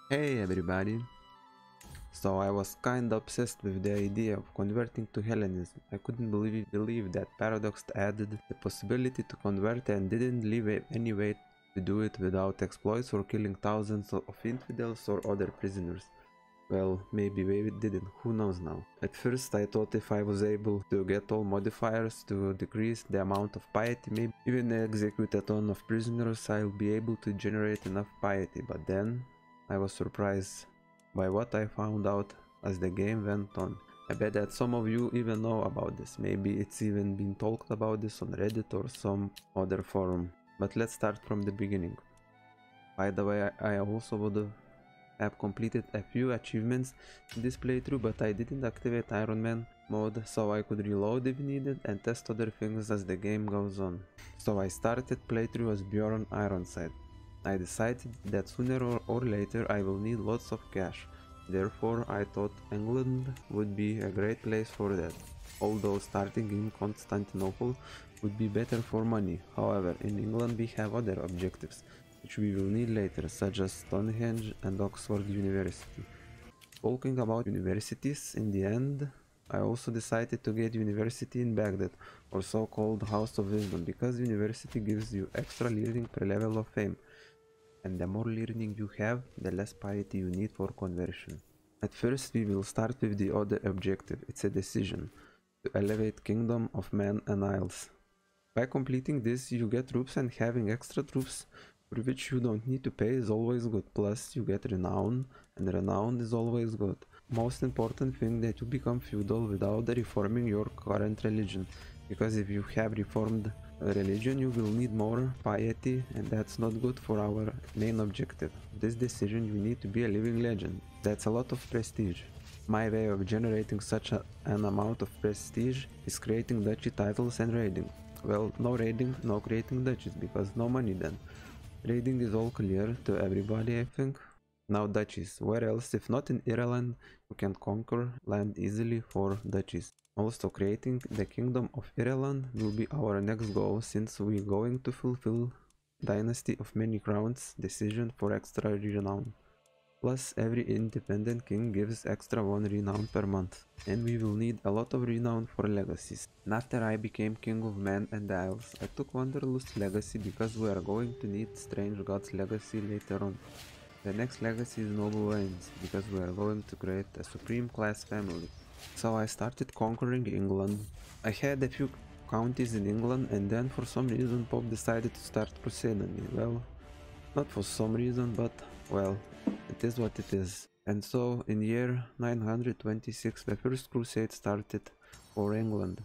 Hey everybody! So I was kinda obsessed with the idea of converting to Hellenism. I couldn't believe that Paradox added the possibility to convert and didn't leave any way to do it without exploits or killing thousands of infidels or other prisoners. Well, maybe they didn't, who knows now. At first I thought if I was able to get all modifiers to decrease the amount of piety, maybe even execute a ton of prisoners, I'll be able to generate enough piety, but then I was surprised by what I found out as the game went on. I bet that some of you even know about this, maybe it's even been talked about this on Reddit or some other forum. But let's start from the beginning. By the way, I also would have completed a few achievements in this playthrough, but I didn't activate Iron Man mode so I could reload if needed and test other things as the game goes on. So I started playthrough as Bjorn Ironside. I decided that sooner or later I will need lots of cash, therefore I thought England would be a great place for that, although starting in Constantinople would be better for money. However, in England we have other objectives, which we will need later, such as Stonehenge and Oxford University. Talking about universities, in the end, I also decided to get university in Baghdad, or so-called House of Wisdom, because university gives you extra learning per level of fame, and the more learning you have, the less piety you need for conversion. At first we will start with the other objective, it's a decision, to elevate Kingdom of Man and Isles. By completing this you get troops, and having extra troops for which you don't need to pay is always good, plus you get renown, and renown is always good. Most important thing, that you become feudal without reforming your current religion, because if you have reformed religion you will need more piety, and that's not good for our main objective. This decision you need to be a living legend. That's a lot of prestige. My way of generating such an amount of prestige is creating duchy titles and raiding. Well, no raiding, no creating duchies, because no money then. Raiding is all clear to everybody, I think. Now duchies, where else if not in Ireland you can conquer land easily for duchies. Also creating the Kingdom of Ireland will be our next goal, since we're going to fulfill Dynasty of Many Crowns decision for extra renown. Plus every independent king gives extra 1 renown per month, and we will need a lot of renown for legacies. And after I became King of Man and the Isles, I took Wanderlust legacy because we are going to need Strange Gods legacy later on. The next legacy is Noble Reigns, because we are going to create a supreme class family. So I started conquering England. I had a few counties in England, and then for some reason Pope decided to start Crusader me. Well, not for some reason, but well, it is what it is. And so in year 926 the first crusade started for England.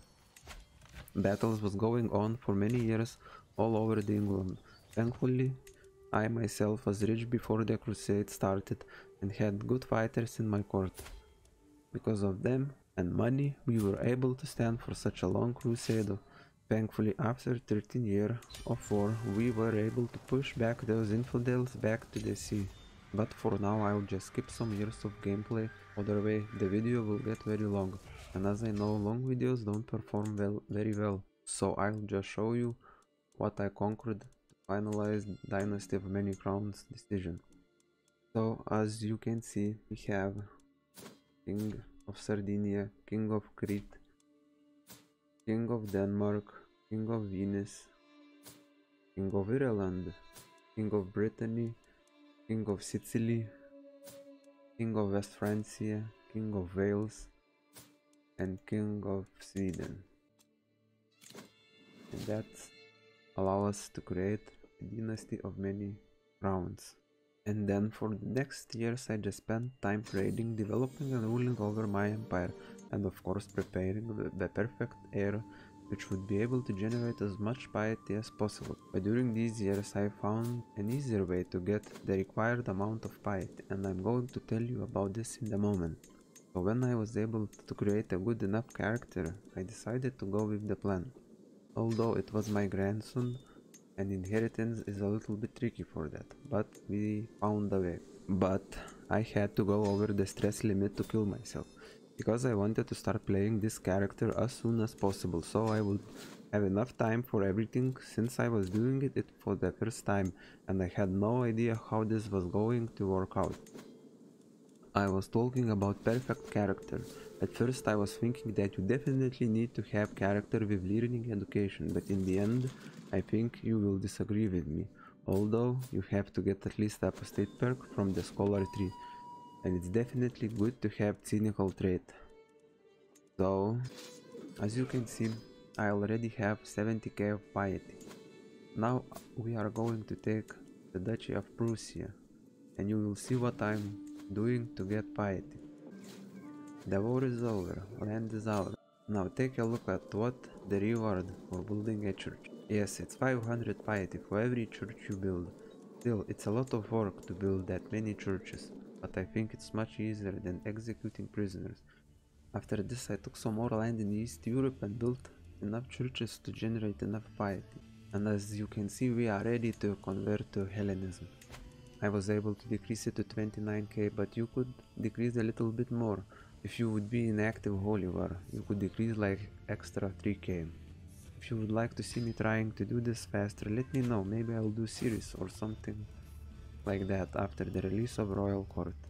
Battles was going on for many years all over the England. Thankfully, I myself was rich before the crusade started and had good fighters in my court. Because of them and money, we were able to stand for such a long crusade. Thankfully, after 13 years of war, we were able to push back those infidels back to the sea. But for now I'll just skip some years of gameplay, other way the video will get very long, and as I know long videos don't perform very well, so I'll just show you what I conquered to finalize Dynasty of Many Crowns decision. So as you can see, we have King of Sardinia, King of Crete, King of Denmark, King of Venice, King of Ireland, King of Brittany, King of Sicily, King of West Francia, King of Wales, and King of Sweden. And that allows us to create a dynasty of many crowns. And then for the next years I just spent time trading, developing and ruling over my empire, and of course preparing the perfect heir which would be able to generate as much piety as possible. But during these years I found an easier way to get the required amount of piety, and I'm going to tell you about this in a moment. So when I was able to create a good enough character, I decided to go with the plan. Although it was my grandson, and inheritance is a little bit tricky for that, but we found a way. But I had to go over the stress limit to kill myself, because I wanted to start playing this character as soon as possible, so I would have enough time for everything, since I was doing it for the first time and I had no idea how this was going to work out. I was talking about perfect character. At first I was thinking that you definitely need to have character with learning education, but in the end I think you will disagree with me. Although you have to get at least apostate perk from the scholar tree, and it's definitely good to have cynical trait. So, as you can see, I already have 70k of piety. Now we are going to take the Duchy of Prussia, and you will see what I'm doing to get piety. The war is over, land is ours. Now take a look at what the reward for building a church. Yes, it's 500 piety for every church you build. Still, it's a lot of work to build that many churches, but I think it's much easier than executing prisoners. After this I took some more land in East Europe and built enough churches to generate enough piety. And as you can see, we are ready to convert to Hellenism. I was able to decrease it to 29k, but you could decrease a little bit more. If you would be in active holy war, you could decrease like extra 3k. If you would like to see me trying to do this faster, let me know. Maybe I'll do series or something like that after the release of Royal Court.